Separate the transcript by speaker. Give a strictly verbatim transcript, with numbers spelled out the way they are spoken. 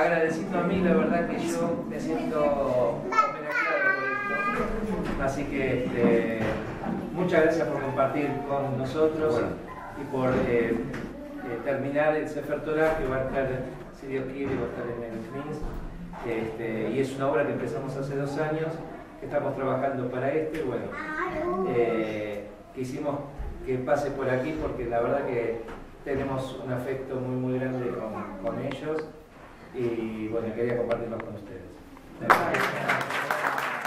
Speaker 1: agradecido a mí, la verdad que yo me siento homenajeado por esto. Así que este, muchas gracias por compartir con nosotros bueno. y por eh, eh, terminar el Sefer Torah, que va a estar, si Dios quiere, va a estar en el Knis. Este, y es una obra que empezamos hace dos años, que estamos trabajando para este. Bueno, eh, quisimos que pase por aquí porque la verdad que tenemos un afecto muy muy grande con, con ellos y bueno, quería compartirlo con ustedes.